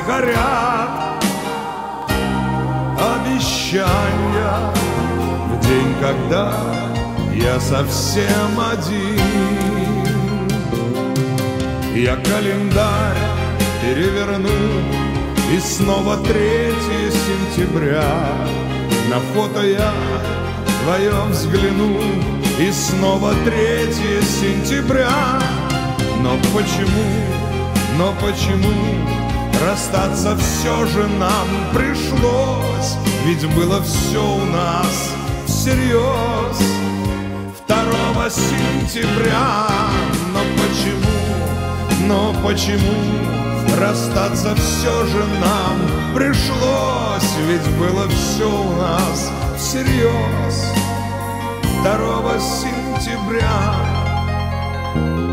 горят обещания в день, когда я совсем один. Я календарь переверну, и снова 3 сентября. На фото я твое взгляну, и снова 3 сентября. Но почему расстаться все же нам пришлось? Ведь было все у нас всерьез 2 сентября. Но почему расстаться все же нам пришлось? Ведь было все у нас всерьез 2 сентября.